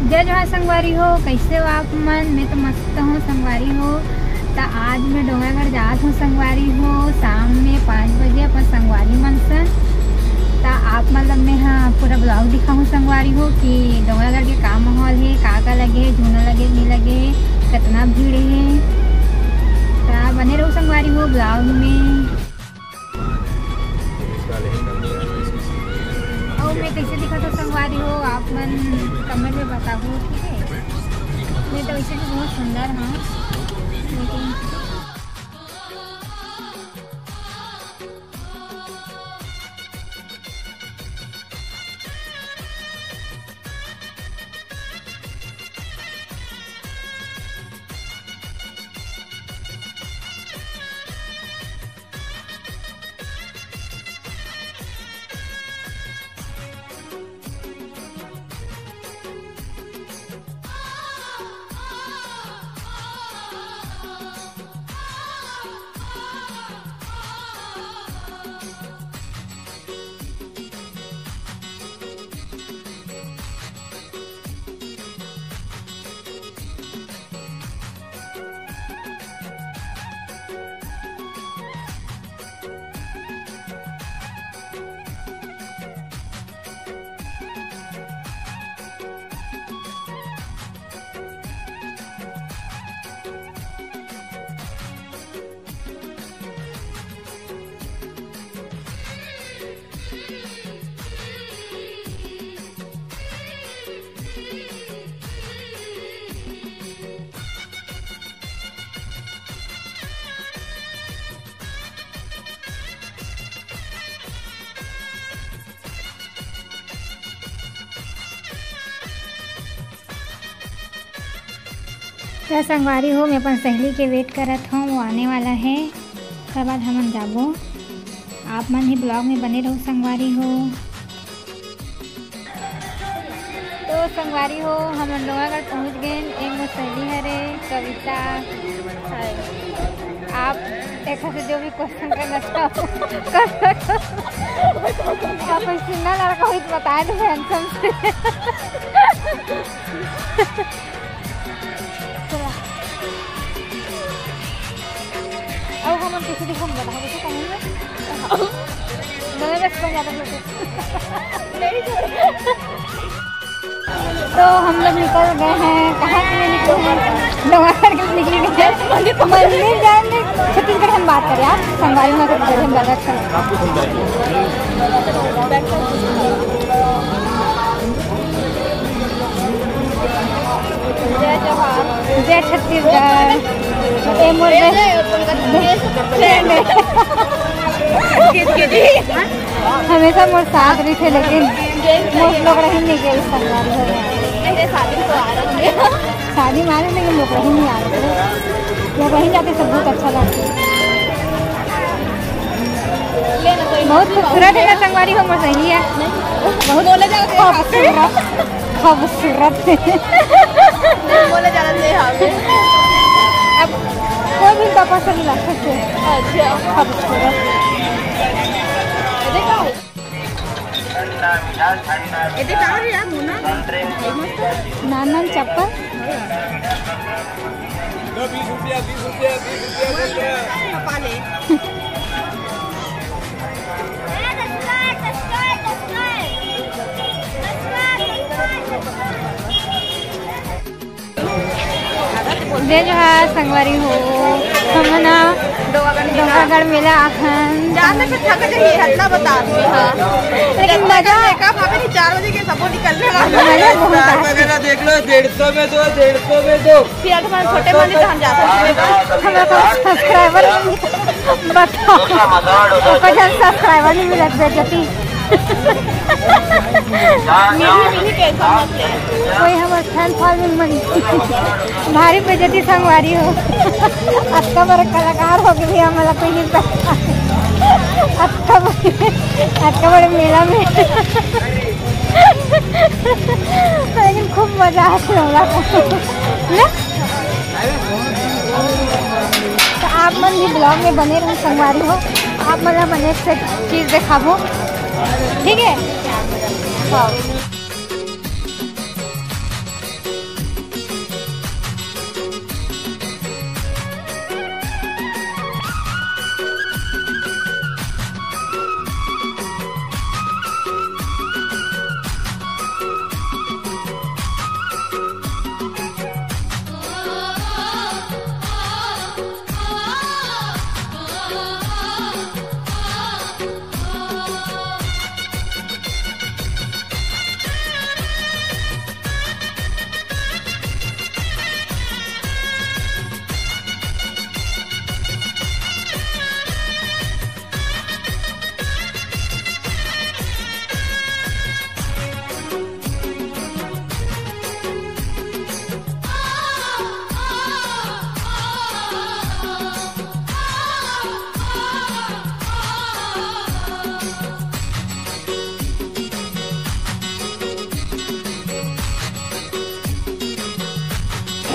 जय जोहार संगवारी हो, कैसे हो आप मन? मैं तो मस्त हूँ संगवारी हो। तो आज मैं डोंगरगढ़ जात हूँ संगवारी हो। शाम में 5 बजे अपन संगवारी मनसन। तो आप मतलब मैं हाँ पूरा ब्लॉग दिखा हूँ संगवारी हो कि डोंगरगढ़ के का माहौल है, का लगे, झूना लगे नहीं लगे, कितना भीड़ है। तो बने रहो संगवारी हो ब्लॉग में। और मैं कैसे दिखा तो संगवारी हो आप मन कमेंट में बताओ, ठीक है? मैं तो वैसे भी बहुत सुंदर हूँ, लेकिन क्या संगवारी हो, मैं अपन सहेली के वेट करत हूँ, वो आने वाला है। उसके बाद हम जाबो। आप मन ही ब्लॉग में बने रहो संगवारी हो। तो संगवारी हो हम डोंगरगढ़ पहुँच गए। एक सहेली हरे कविता, आप एक से जो भी क्वेश्चन करना चाहो कर सकते। आप सिंगल लड़का हो तो बताए थे हैंडसम से। अब हम किसी दिखा बताओ तो कहेंगे मैं बस बन जाता तो हम लोग निकल गए हैं। कहाँ के लिए निकले हैं? डोंगरगढ़ के निकल गए हैं मंदिर जाएंगे। छत्तीसगढ़ हम बात करें आप संगवारी में हम जय जोहार, जय छत्तीसगढ़। हमेशा मोर साथ रही थे, लेकिन मोर लोग रही नहीं गए संगवारी शादी में आ रहे, लेकिन लोग रही नहीं आ रहे थे। लोग रही जाते सब बहुत अच्छा लगता है। बहुत खूबसूरत है संगवारी हो, मोर सही है, बहुत खूबसूरत बोले जा रहे हैं। अब कोई भी का पसंद ला सकते हैं। अच्छा खूबसूरत नानन चप्पल 20 रुपया जय जोहार संगवारी हो। हम ना डोंगरगढ़ मेला आखन जाने पे थक जाइए हल्ला बता रही हां, लेकिन मजा का वहां पे 4 बजे के सबको निकलने मजा वगैरह देख लो। 150 में दो, 150 में दो। फिर हमारे छोटे वाले तो हम जाते हैं। हमारा सब्सक्राइबर बताओ 50 सब्सक्राइबर नहीं मिलत बेजती। मिली कैसा मत है कोई हमारे फैन फॉलोइंग मन भारी बेजती संगवारी हो। अच्छा बड़े कलाकार हो गए हमारा कोई नहीं पता। अच्छा बड़े मेला में लेकिन खूब मजा आती है। तो आप मन भी ब्लॉग में बने रहो संगवारी हो। आप मतलब मैंने से चीज़ दिखाबो, ठीक है? हाँ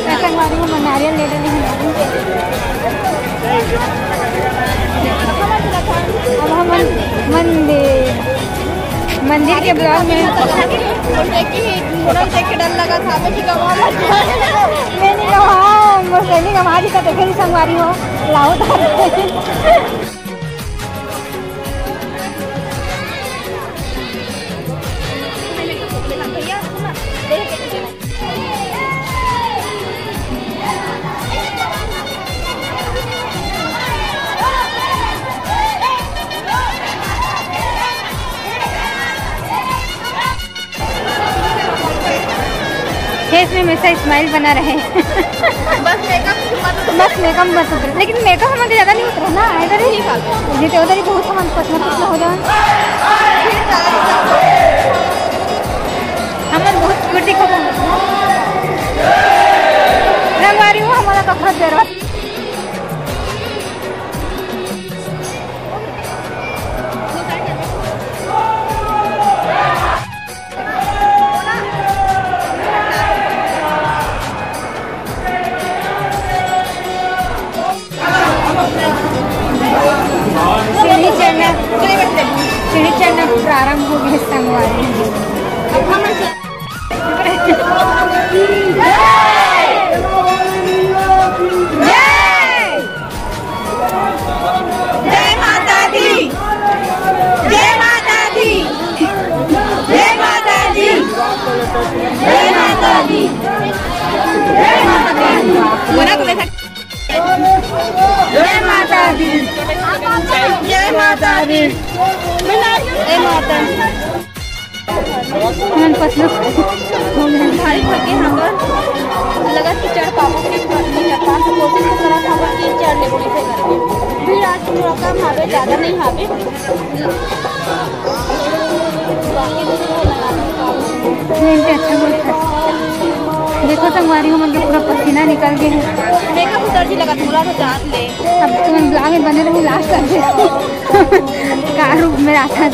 संगवारी में नारियल ले रही हूँ। अब हम मंदिर के ब्लॉग में देख के डर लगा था मैं नहीं कहा मुर्गेली हमारी का देखे संगवारी हो लाओ फेस में हमेशा स्माइल बना रहे। बस मेकअप मत उतरे, लेकिन मेकअप हमारे ज़्यादा नहीं उतरा ना इधर ही तो उधर ही बहुत हम पसंद हो जाए हमारे बहुत क्यूट दिखो रंगवारी हो हमारा कपड़ा दे रहा सीढ़ी चढ़ना प्रारंभ हो गया संगवारी। जय माता दी, जय माता दी, जय माता दी, जय माता दी, जय माता दी। बोला तो जय माता दी, जय माता दी, जय माता भारी थके हम लगा कि चढ़ पाओ कि कोशिश करा था कि चढ़ ले बोली से करके फिर आज थोड़ा कम हावे ज़्यादा नहीं हावे अच्छा बोलता देखो संगवारी हो मुझे पूरा पसीना निकल गया है। मेकअप उतर जी लगा थोड़ा सा जान ले अब तुम ब्लॉग में बने रहो लास्ट कर दे कार रूप में आता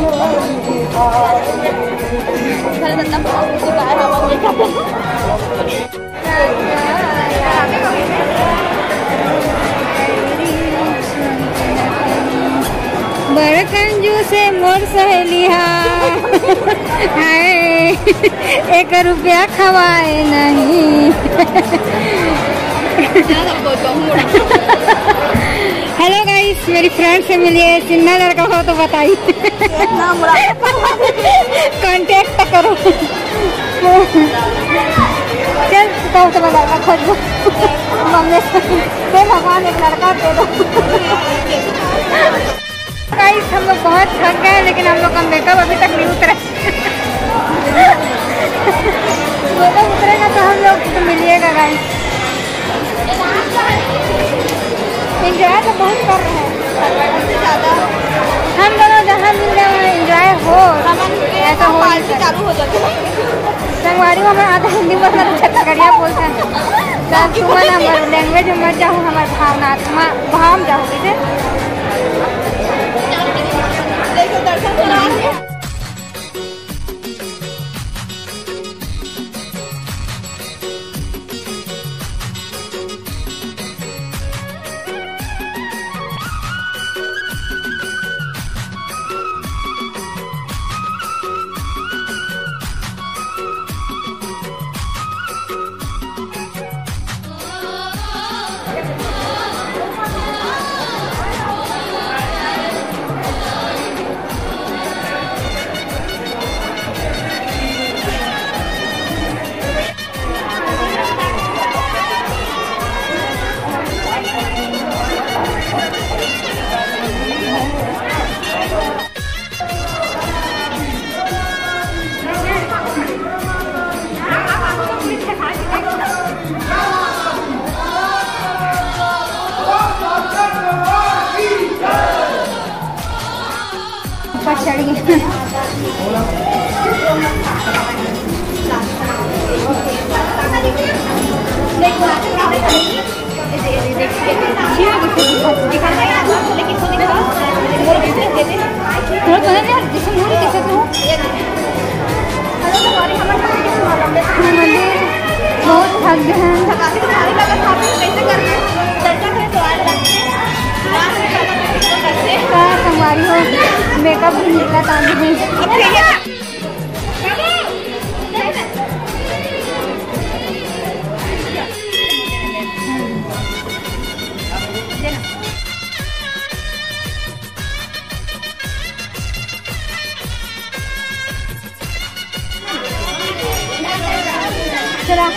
बड़ कंजू से मोर सहेलिया हाय 1 रुपया खवाए नहीं। हेलो गाइस, मेरी फ्रेंड से मिलिए, चिन्ना लड़का हो तो बताइए कांटेक्ट करो। चल तो बता खोज मम्मी से भगवान एक लड़का दे दो। गाइस हम लोग बहुत थक गए लेकिन हम लोग का मेकअप अभी तक नहीं उतरा। मेकअप उतरेगा तो हम लोग तो मिलिएगा गाइस। एंजॉय तो बहुत कर रहे हैं हम दोनों जहाँ मिल रहे हैं एंजॉय हो ऐसा हो चालू हो जाता है। संगवारी में आधा हिंदी बोलना छत्तीसगढ़िया बोलते हैं सुमन हमारे लैंग्वेज में मत जाओ हमारे भावनात्मा भाव जाओ जैसे दर्शन करा चढ़ गए। बहुत थक गए हैं। संगवारी हो मेकअप भी निकला था चला।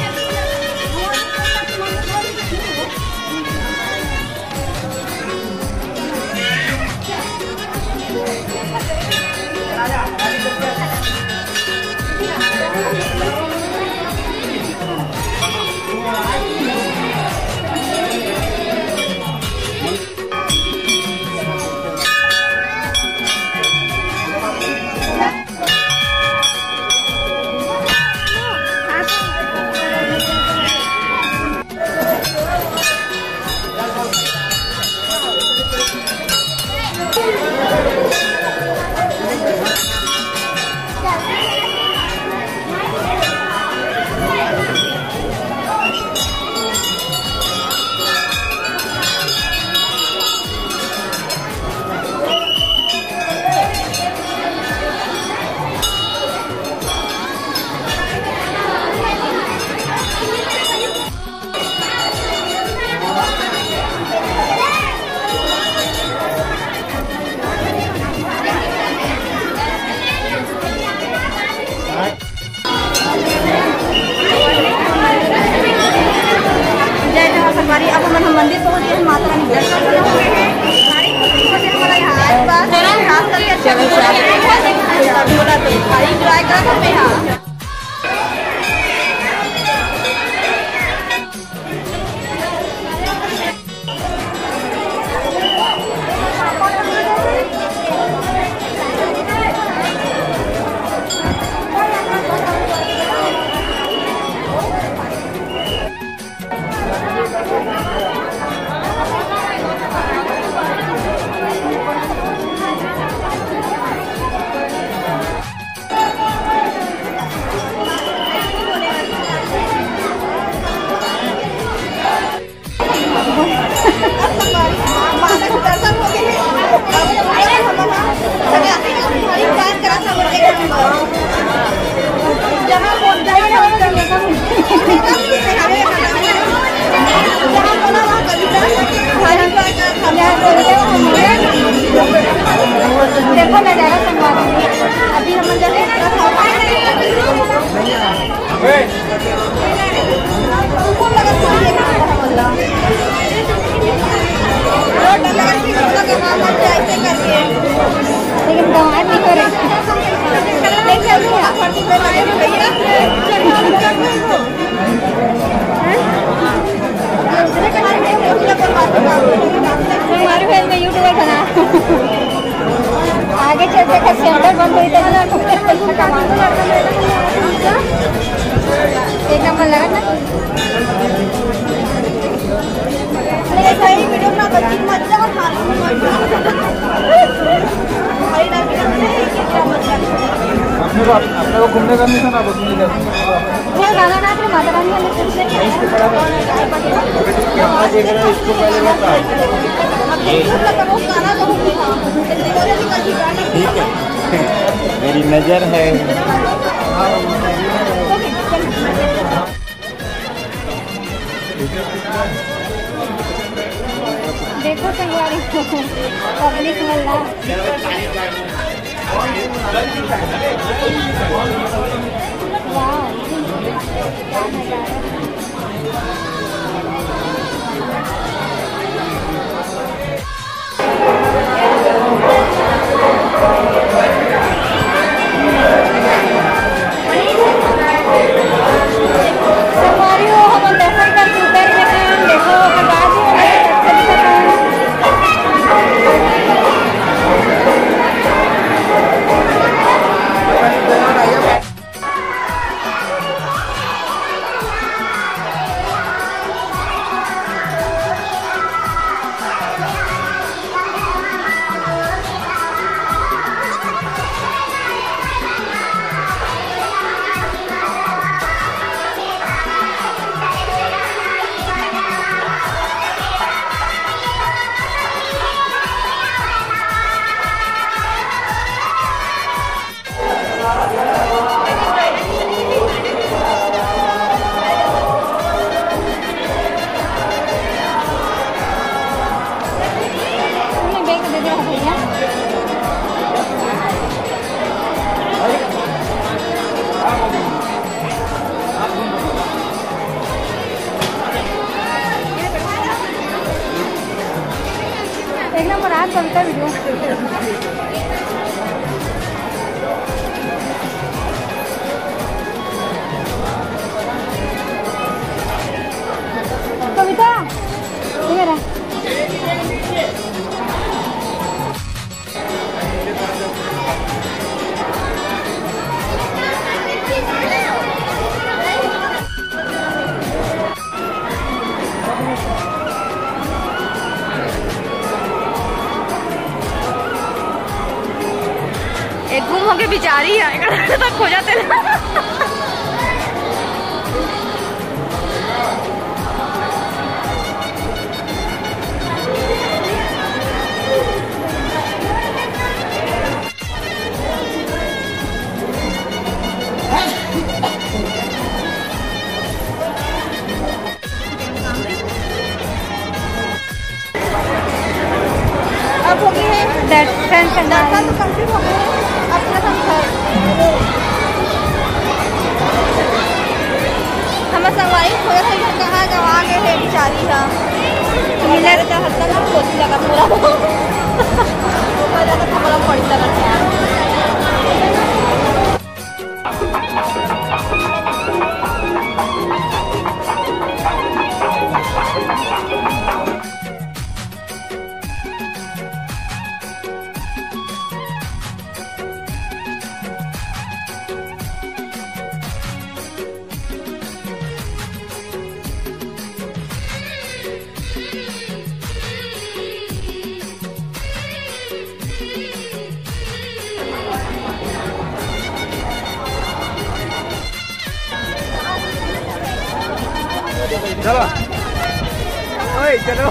हमारी अब हम मंदिर पहुंच गए, माता रानी दर्शन सारी खुशी से हमारा यहाँ खास करके बोला तो भाई एंजॉय करा था मैं यहाँ। देखो नजारा संगवारी अभी हम लेकिन गंवार नहीं करे हमारे फेस में यूट्यूबर बना आगे चलते का सेंटर बंद हुई तो एक नंबर लगा ना। वीडियो बना बच्ची मजा अपने को घूमने का नहीं था ना, गाना ना फिर माता रानी वाले इसको पहले बता। ठीक है, मेरी नजर है। देखो संगवारी पब्लिक वाला कविता वीडियो कविता इधर आ। एक गुम होके बेचारी है तक खो जाते ना। अब हो गई है दर्शन संगवारी तो कंप्लीट हो गए हैं। अपना हम संगवारी थोड़ा सा कहाँ गवा गए थे बेचारी था मिलर का हल्का ना सोच लगा पूरा ऊपर जाकर खबर पड़ी लगा यार। चलो ओए चलो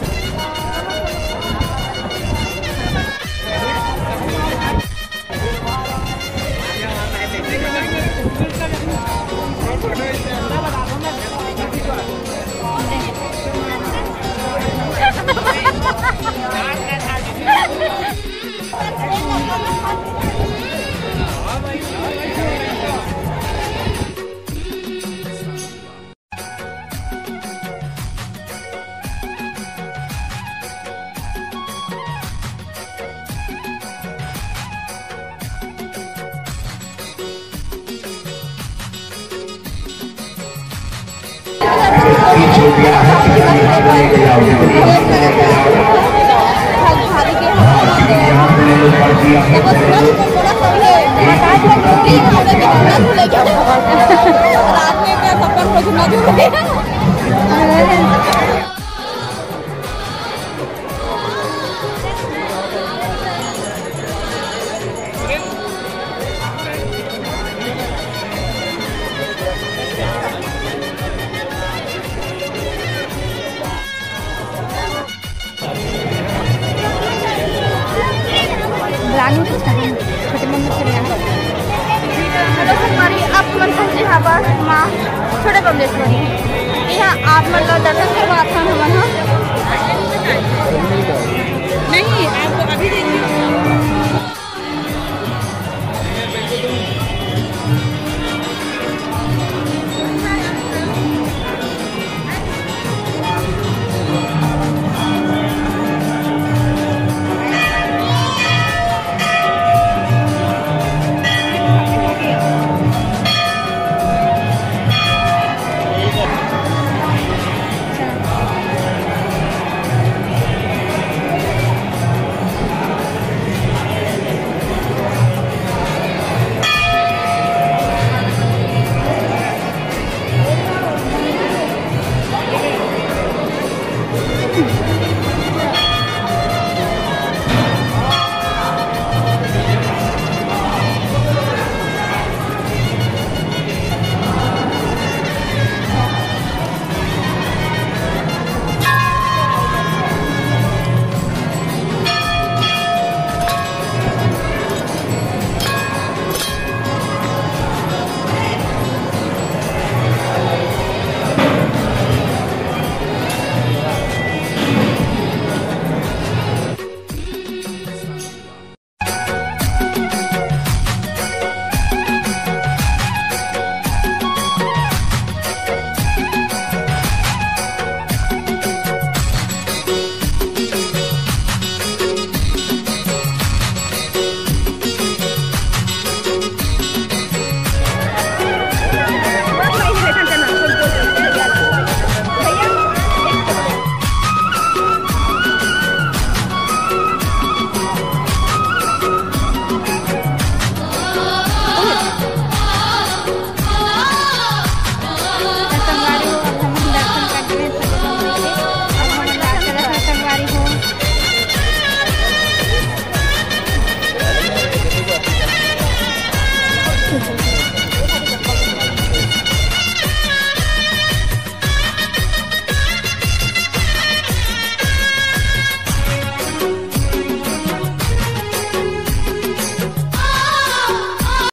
छोटे बमलेश्वरी यहाँ आप मतलब दर्शन करवा था हम नहीं आपको अभी देखिए